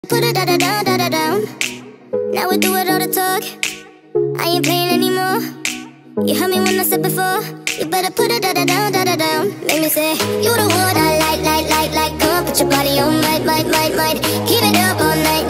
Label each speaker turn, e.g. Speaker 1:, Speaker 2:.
Speaker 1: Put it da-da-down. Now we do it all the talk. I ain't playing anymore. You heard me when I said before. You better put it da-da-down. Make me say, you the one I like. Come on, put your body on, might. Keep it up all night.